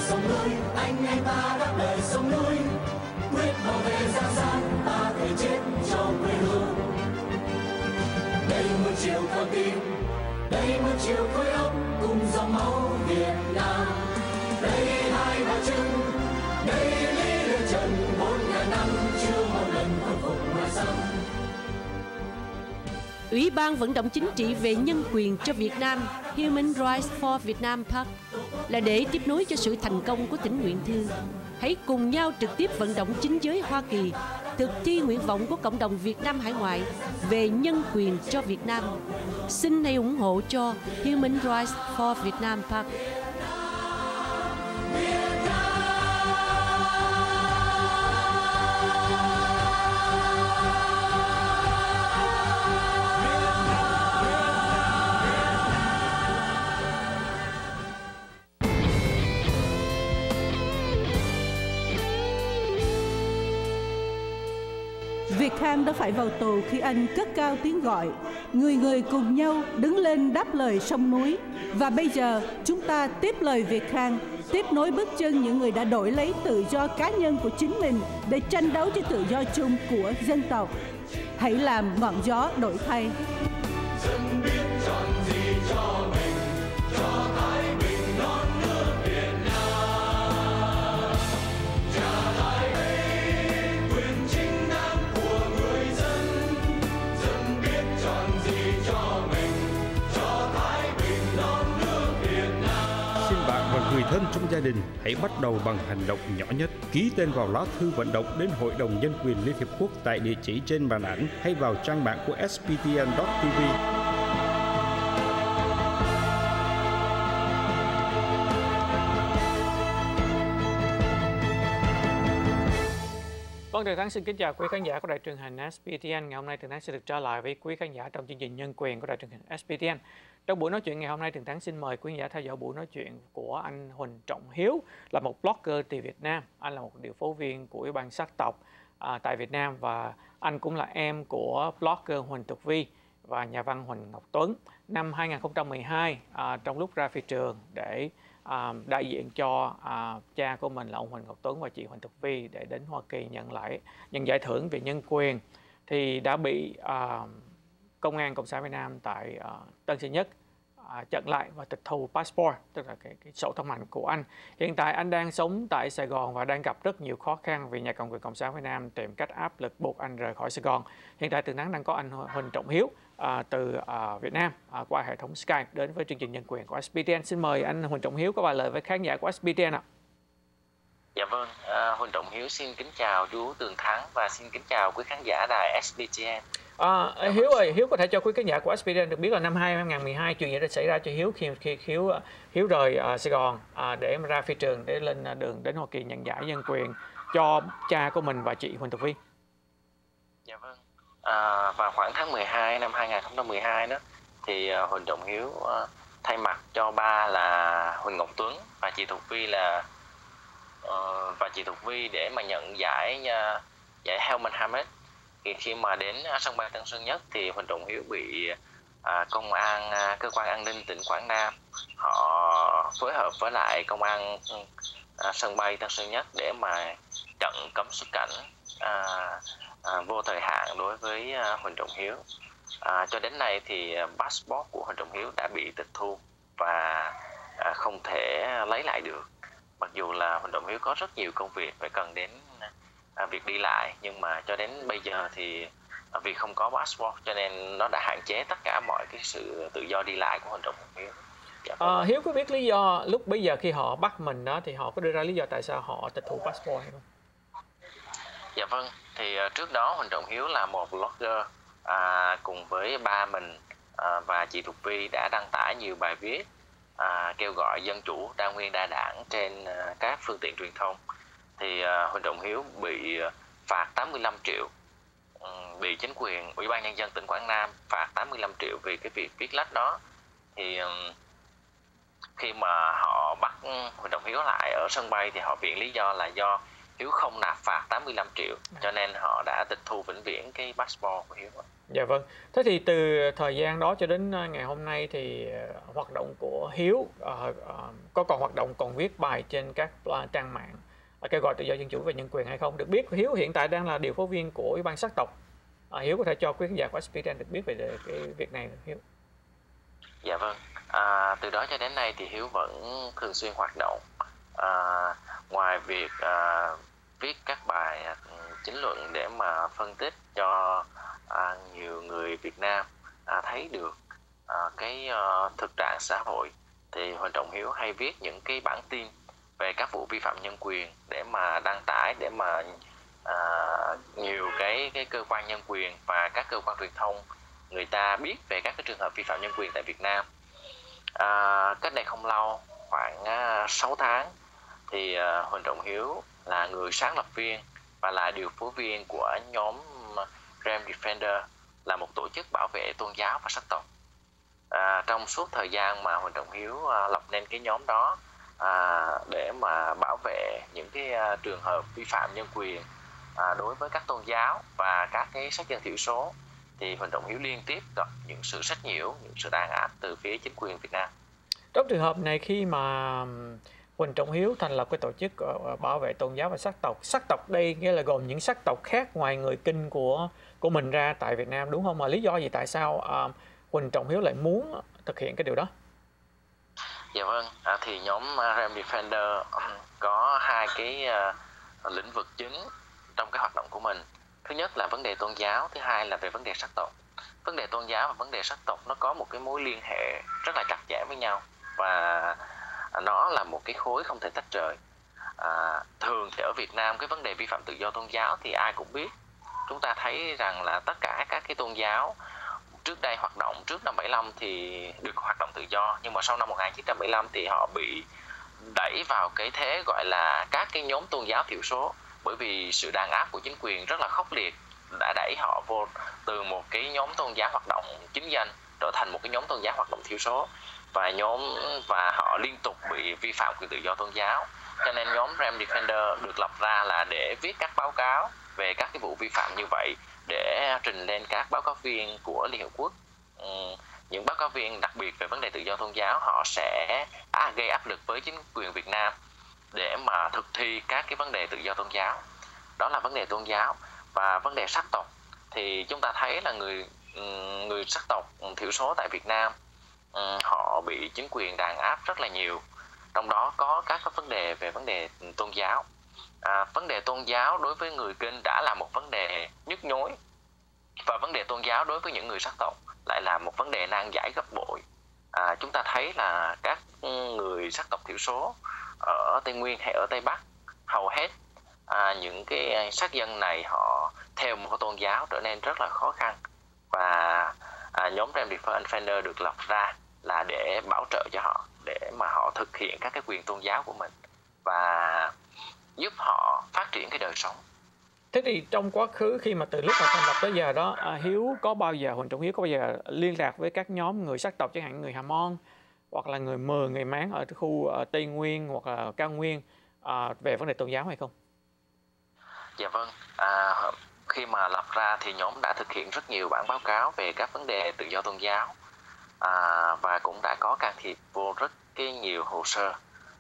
sông núi, anh em ta đáp lời sông núi, quyết bảo vệ Giang San, ta thể chết cho quê hương. Đây một chiều con tim, đây một chiều khối óc cùng dòng máu Việt Nam. Đây hai bà trưng, đây lý lương trần 4.000 năm chưa một lần khuất phục ngoài xâm. Ủy ban vận động chính trị về nhân quyền cho Việt Nam Human Rights for Vietnam PAC là để tiếp nối cho sự thành công của thỉnh nguyện thư. Hãy cùng nhau trực tiếp vận động chính giới Hoa Kỳ thực thi nguyện vọng của cộng đồng Việt Nam hải ngoại về nhân quyền cho Việt Nam. Xin hãy ủng hộ cho Human Rights for Vietnam PAC. Việt Khang đã phải vào tù khi anh cất cao tiếng gọi người người cùng nhau đứng lên đáp lời sông núi. Và bây giờ chúng ta tiếp lời Việt Khang, tiếp nối bước chân những người đã đổi lấy tự do cá nhân của chính mình để tranh đấu cho tự do chung của dân tộc. Hãy làm ngọn gió đổi thay. Dân biết chọn gì cho mình, cho thái bình non nước Việt Nam. Trả lại đây quyền chính đáng của người dân. Dân biết chọn gì cho mình, cho thái bình non nước Việt Nam. Xin bạn và người thân trong gia đình hãy bắt đầu bằng hành động nhỏ nhất. Ký tên vào lá thư vận động đến Hội đồng Nhân quyền Liên Hiệp Quốc tại địa chỉ trên màn ảnh hay vào trang mạng của sptn.tv. Vâng, Thượng Thắng xin kính chào quý khán giả của đài truyền hình SPTN. Ngày hôm nay Thượng Thắng sẽ được trở lại với quý khán giả trong chương trình Nhân quyền của đài truyền hình SPTN. Trong buổi nói chuyện ngày hôm nay, Thượng Thắng xin mời quý khán giả theo dõi buổi nói chuyện của anh Huỳnh Trọng Hiếu, là một blogger từ Việt Nam. Anh là một điều phối viên của Ủy ban sắc tộc tại Việt Nam và anh cũng là em của blogger Huỳnh Tục Vi và nhà văn Huỳnh Ngọc Tuấn. Năm 2012, trong lúc ra phi trường để đại diện cho cha của mình là ông Huỳnh Ngọc Tuấn và chị Huỳnh Tục Vi để đến Hoa Kỳ nhận giải thưởng về nhân quyền, thì đã bị Công an Cộng sản Việt Nam tại Tân Sơn Nhất chặn lại và tịch thu passport, tức là cái sổ thông hành của anh. Hiện tại anh đang sống tại Sài Gòn và đang gặp rất nhiều khó khăn vì nhà cầm quyền Cộng sản Việt Nam tìm cách áp lực buộc anh rời khỏi Sài Gòn. Hiện tại Tường Thắng đang có anh Huỳnh Trọng Hiếu từ Việt Nam qua hệ thống Skype đến với chương trình Nhân quyền của SPTN. Xin mời anh Huỳnh Trọng Hiếu có vài lời với khán giả của SPTN ạ. Dạ vâng, Huỳnh Trọng Hiếu xin kính chào chú Tường Thắng và xin kính chào quý khán giả đài SPTN. Hiếu ơi, Hiếu có thể cho quý khán giả của SPTN được biết là năm 2012 chuyện gì đã xảy ra cho Hiếu khi Hiếu rời Sài Gòn để mà ra phi trường để lên đường đến Hoa Kỳ nhận giải nhân quyền cho cha của mình và chị Huỳnh Tục Vi. Dạ vâng, vào khoảng tháng 12 năm 2012 đó thì Huỳnh Trọng Hiếu thay mặt cho ba là Huỳnh Ngọc Tuấn và chị Tục Vi để mà nhận giải Helman Hamed. Thì khi mà đến sân bay Tân Sơn Nhất thì Huỳnh Trọng Hiếu bị cơ quan an ninh tỉnh Quảng Nam họ phối hợp với lại công an sân bay Tân Sơn Nhất để mà chặn cấm xuất cảnh vô thời hạn đối với Huỳnh Trọng Hiếu. Cho đến nay thì passport của Huỳnh Trọng Hiếu đã bị tịch thu và không thể lấy lại được. Mặc dù là Huỳnh Trọng Hiếu có rất nhiều công việc phải cần đến việc đi lại, nhưng mà cho đến bây giờ thì vì không có passport cho nên nó đã hạn chế tất cả mọi cái sự tự do đi lại của Huỳnh Trọng Hiếu. Dạ, Hiếu có biết lý do lúc bây giờ khi họ bắt mình đó thì họ có đưa ra lý do tại sao họ tịch thu passport hay không? Dạ vâng, thì trước đó Huỳnh Trọng Hiếu là một blogger cùng với ba mình và chị Thục Vi đã đăng tải nhiều bài viết kêu gọi dân chủ đa nguyên đa đảng trên các phương tiện truyền thông. Thì Huỳnh Trọng Hiếu bị phạt 85 triệu, bị chính quyền Ủy ban Nhân dân tỉnh Quảng Nam phạt 85 triệu vì cái việc viết lách đó. Thì khi mà họ bắt Huỳnh Trọng Hiếu lại ở sân bay thì họ viện lý do là do Hiếu không nạp phạt 85 triệu, cho nên họ đã tịch thu vĩnh viễn cái passport của Hiếu. Dạ vâng. Thế thì từ thời gian đó cho đến ngày hôm nay thì hoạt động của Hiếu có còn hoạt động, còn viết bài trên các trang mạng kêu gọi tự do dân chủ và nhân quyền hay không? Được biết Hiếu hiện tại đang là điều phối viên của Ủy ban sắc tộc. Hiếu có thể cho quý khán giả của SPTN được biết về cái việc này Hiếu? Dạ vâng. Từ đó cho đến nay thì Hiếu vẫn thường xuyên hoạt động. Ngoài việc viết các bài chính luận để mà phân tích cho nhiều người Việt Nam thấy được cái thực trạng xã hội, thì Huỳnh Trọng Hiếu hay viết những cái bản tin về các vụ vi phạm nhân quyền để mà đăng tải, để mà nhiều cái cơ quan nhân quyền và các cơ quan truyền thông người ta biết về các cái trường hợp vi phạm nhân quyền tại Việt Nam. Cách đây không lâu, khoảng 6 tháng, thì Huỳnh Trọng Hiếu là người sáng lập viên và là điều phối viên của nhóm Freedom Defender, là một tổ chức bảo vệ tôn giáo và sắc tộc. Trong suốt thời gian mà Huỳnh Trọng Hiếu lập nên cái nhóm đó để mà bảo vệ những cái trường hợp vi phạm nhân quyền đối với các tôn giáo và các cái sắc dân thiểu số, thì Huỳnh Trọng Hiếu liên tiếp gặp những sự sách nhiễu, những sự đàn áp từ phía chính quyền Việt Nam. Trong trường hợp này, khi mà Huỳnh Trọng Hiếu thành lập cái tổ chức bảo vệ tôn giáo và sắc tộc đây nghĩa là gồm những sắc tộc khác ngoài người Kinh của mình ra tại Việt Nam, đúng không? Mà lý do gì tại sao Huỳnh Trọng Hiếu lại muốn thực hiện cái điều đó? Dạ vâng, thì nhóm Freedom Defender có hai cái lĩnh vực chính trong cái hoạt động của mình. Thứ nhất là vấn đề tôn giáo, thứ hai là về vấn đề sắc tộc. Vấn đề tôn giáo và vấn đề sắc tộc nó có một cái mối liên hệ rất là chặt chẽ với nhau, và nó là một cái khối không thể tách rời. Thường thì ở Việt Nam cái vấn đề vi phạm tự do tôn giáo thì ai cũng biết. Chúng ta thấy rằng là tất cả các cái tôn giáo trước đây hoạt động trước năm 75 thì được hoạt động tự do, nhưng mà sau năm 1975 thì họ bị đẩy vào cái thế gọi là các cái nhóm tôn giáo thiểu số, bởi vì sự đàn áp của chính quyền rất là khốc liệt đã đẩy họ vô từ một cái nhóm tôn giáo hoạt động chính danh trở thành một cái nhóm tôn giáo hoạt động thiểu số, và họ liên tục bị vi phạm quyền tự do tôn giáo. Cho nên nhóm Freedom Defender được lập ra là để viết các báo cáo về các cái vụ vi phạm như vậy, để trình lên các báo cáo viên của Liên Hợp Quốc. Những báo cáo viên đặc biệt về vấn đề tự do tôn giáo, họ sẽ gây áp lực với chính quyền Việt Nam để mà thực thi các cái vấn đề tự do tôn giáo. Đó là vấn đề tôn giáo. Và vấn đề sắc tộc thì chúng ta thấy là người sắc tộc thiểu số tại Việt Nam họ bị chính quyền đàn áp rất là nhiều, trong đó có các vấn đề về vấn đề tôn giáo. Vấn đề tôn giáo đối với người Kinh đã là một vấn đề nhức nhối, và vấn đề tôn giáo đối với những người sắc tộc lại là một vấn đề nan giải gấp bội. Chúng ta thấy là các người sắc tộc thiểu số ở Tây Nguyên hay ở Tây Bắc, hầu hết những cái sắc dân này họ theo một tôn giáo trở nên rất là khó khăn, và nhóm Freedom Defender được lập ra là để bảo trợ cho họ, để mà họ thực hiện các cái quyền tôn giáo của mình và giúp họ phát triển cái đời sống. Thế thì trong quá khứ, khi mà từ lúc mà thành lập tới giờ đó, Huỳnh Trọng Hiếu có bao giờ liên lạc với các nhóm người sắc tộc, chẳng hạn người Hà Mon hoặc là người Mờ, người Mán ở khu Tây Nguyên hoặc là Cao Nguyên về vấn đề tôn giáo hay không? Dạ vâng, khi mà lập ra thì nhóm đã thực hiện rất nhiều bản báo cáo về các vấn đề tự do tôn giáo, và cũng đã có can thiệp vô rất nhiều hồ sơ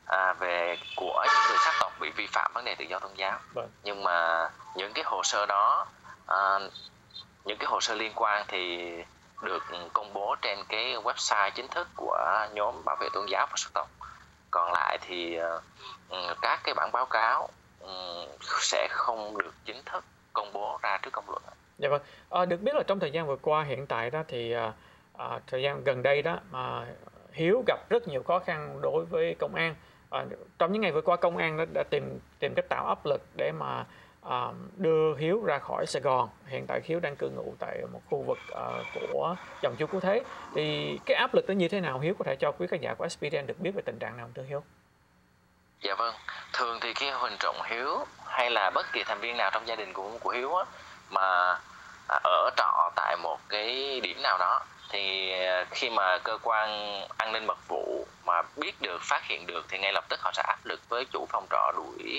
của những người sắc tộc bị vi phạm vấn đề tự do tôn giáo. Nhưng mà những cái hồ sơ đó, những cái hồ sơ liên quan thì được công bố trên cái website chính thức của nhóm bảo vệ tôn giáo và sắc tộc. Còn lại thì các cái bản báo cáo sẽ không được chính thức công bố ra trước công luận. Dạ vâng. Được biết là trong thời gian vừa qua, hiện tại đó thì thời gian gần đây đó mà Hiếu gặp rất nhiều khó khăn đối với công an. Trong những ngày vừa qua, công an đã tìm cách tạo áp lực để mà đưa Hiếu ra khỏi Sài Gòn. Hiện tại Hiếu đang cư ngụ tại một khu vực của dòng chúa Cứu Thế. Thì cái áp lực đó như thế nào, Hiếu có thể cho quý khán giả của SPTN được biết về tình trạng nào thưa Hiếu? Dạ vâng, thường thì khi Huỳnh Trọng Hiếu hay là bất kỳ thành viên nào trong gia đình của Hiếu á, mà ở trọ tại một cái điểm nào đó, thì khi mà cơ quan an ninh mật vụ mà biết được, phát hiện được, thì ngay lập tức họ sẽ áp lực với chủ phòng trọ đuổi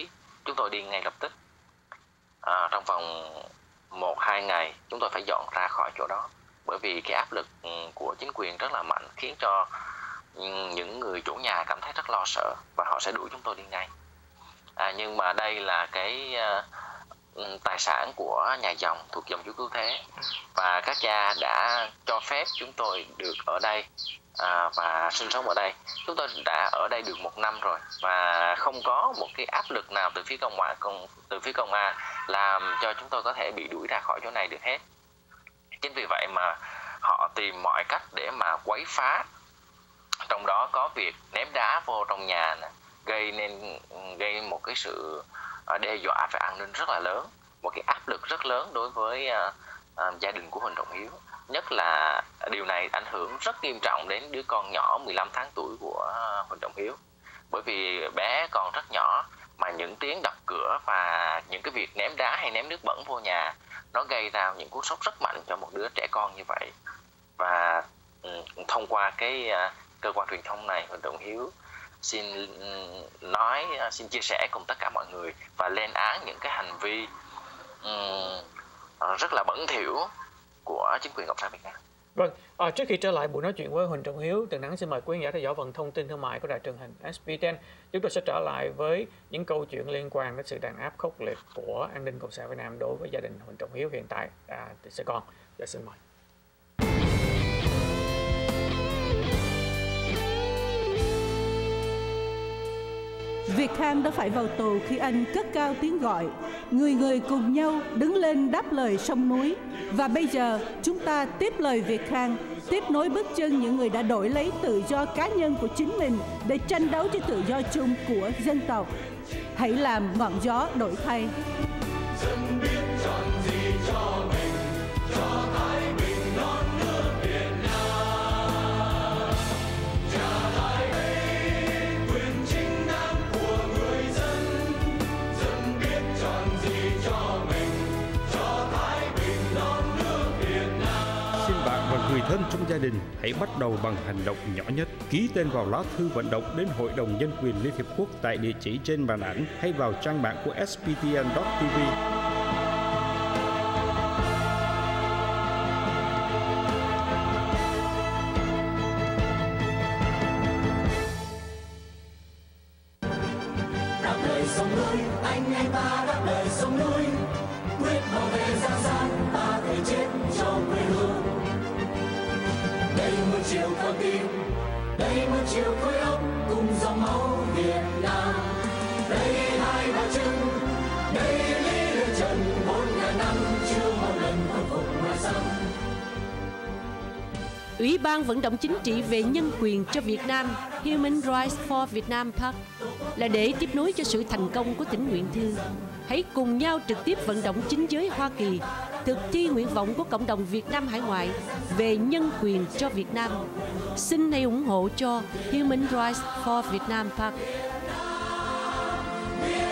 chúng tôi đi ngay lập tức. Trong vòng 1-2 ngày chúng tôi phải dọn ra khỏi chỗ đó, bởi vì cái áp lực của chính quyền rất là mạnh, khiến cho những người chủ nhà cảm thấy rất lo sợ và họ sẽ đuổi chúng tôi đi ngay. Nhưng mà đây là cái tài sản của nhà dòng, thuộc dòng Chúa Cứu Thế, và các cha đã cho phép chúng tôi được ở đây và sinh sống ở đây. Chúng tôi đã ở đây được 1 năm rồi và không có một cái áp lực nào từ phía công an làm cho chúng tôi có thể bị đuổi ra khỏi chỗ này được hết. Chính vì vậy mà họ tìm mọi cách để mà quấy phá, trong đó có việc ném đá vô trong nhà này, gây một cái sự đe dọa về an ninh rất là lớn, một cái áp lực rất lớn đối với gia đình của Huỳnh Trọng Hiếu. Nhất là điều này ảnh hưởng rất nghiêm trọng đến đứa con nhỏ 15 tháng tuổi của Huỳnh Trọng Hiếu, bởi vì bé còn rất nhỏ mà những tiếng đập cửa và những cái việc ném đá hay ném nước bẩn vô nhà nó gây ra những cú sốc rất mạnh cho một đứa trẻ con như vậy. Và thông qua cái cơ quan truyền thông này, Huỳnh Trọng Hiếu xin chia sẻ cùng tất cả mọi người và lên án những cái hành vi rất là bẩn thỉu của chính quyền Cộng sản Việt Nam. Vâng, trước khi trở lại buổi nói chuyện với Huỳnh Trọng Hiếu, Tường Thắng xin mời quý khán giả theo dõi phần thông tin thương mại của đài truyền hình SPTN. Chúng tôi sẽ trở lại với những câu chuyện liên quan đến sự đàn áp khốc liệt của an ninh Cộng sản Việt Nam đối với gia đình Huỳnh Trọng Hiếu hiện tại tại Sài Gòn. Xin mời. Việt Khang đã phải vào tù khi anh cất cao tiếng gọi người người cùng nhau đứng lên đáp lời sông núi. Và bây giờ chúng ta tiếp lời Việt Khang, tiếp nối bước chân những người đã đổi lấy tự do cá nhân của chính mình để tranh đấu cho tự do chung của dân tộc. Hãy làm ngọn gió đổi thay. Dân biết chọn gì cho mình, cho thái bình non nước Việt Nam. Trả lại đây quyền chính đáng của người dân. Dân biết chọn gì cho mình, cho thái bình non nước Việt Nam. Xin bạn và người thân trong gia đình hãy bắt đầu bằng hành động nhỏ nhất. Ký tên vào lá thư vận động đến Hội đồng Nhân quyền Liên Hiệp Quốc tại địa chỉ trên màn ảnh hay vào trang mạng của sptn.tv. Đáp lời sông núi, anh em ta đáp lời sông núi. Quyết bảo vệ Giang San, ta thể chết cho quê hương. Đây một chiều con tim, đây một chiều khối óc cùng dòng máu Việt Nam. Đây hai bà trưng, đây lý lương trần 4.000 năm chưa một lần khôi phục ngoài xăm. Ủy ban vận động chính trị về nhân quyền cho Việt Nam Human Rights for Vietnam Park là để tiếp nối cho sự thành công của thỉnh nguyện thư. Hãy cùng nhau trực tiếp vận động chính giới Hoa Kỳ thực thi nguyện vọng của cộng đồng Việt Nam hải ngoại về nhân quyền cho Việt Nam. Xin hãy ủng hộ cho Human Rights for Vietnam Park.